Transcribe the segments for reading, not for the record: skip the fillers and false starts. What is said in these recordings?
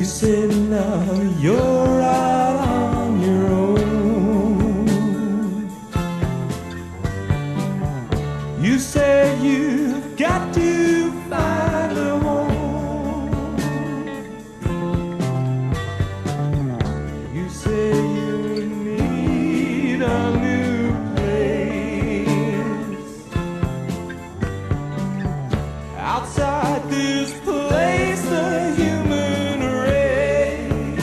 said now you're out on your own. You said you've got to find a home. You say you need a new place outside this place, the human race.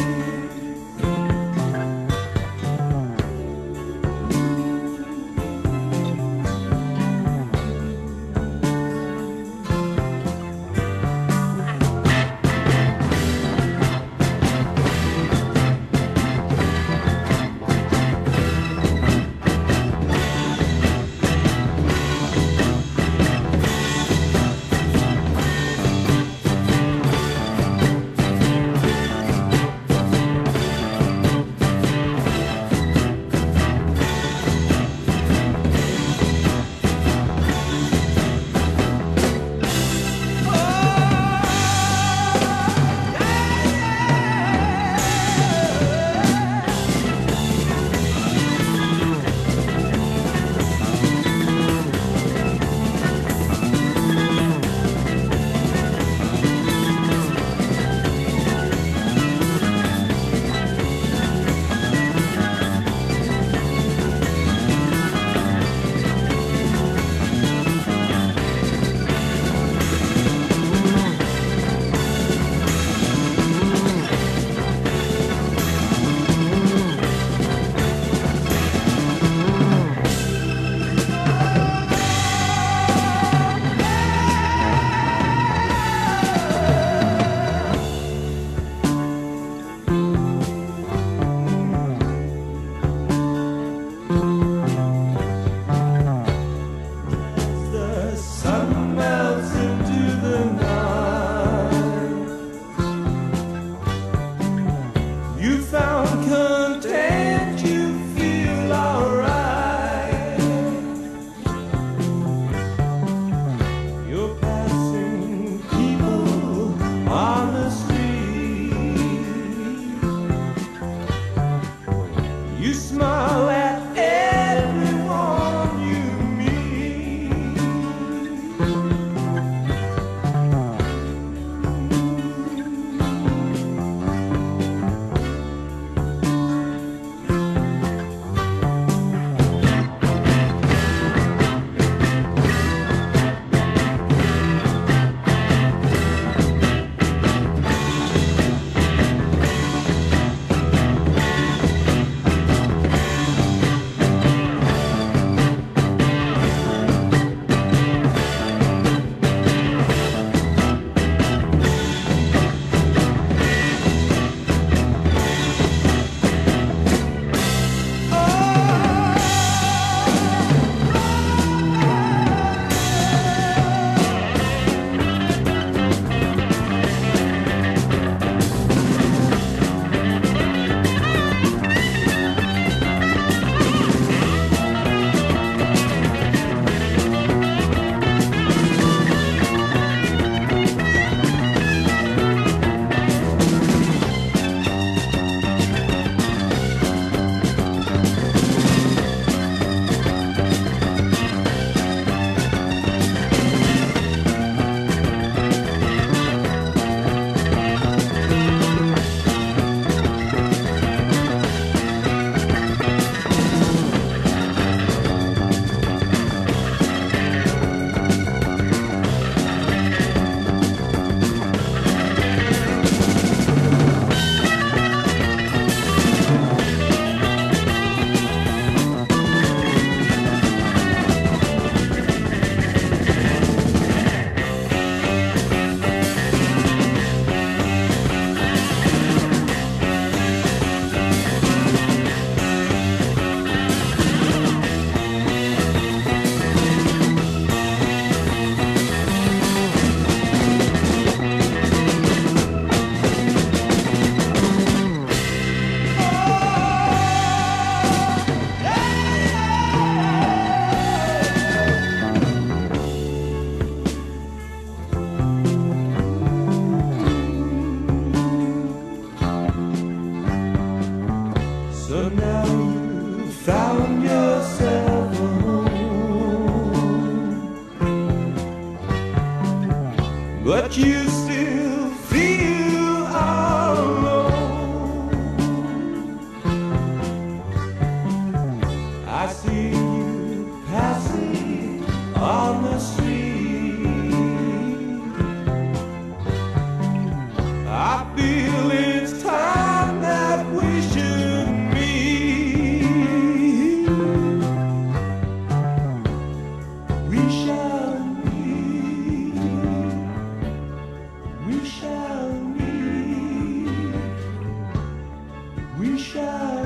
The sun melts into the night. You found content, you feel alright. You're passing people on the street. You smile at everyone you meet. you still feel alone. I see you passing on the street. I feel it's time that we should meet. We shall meet. We shall meet. We shall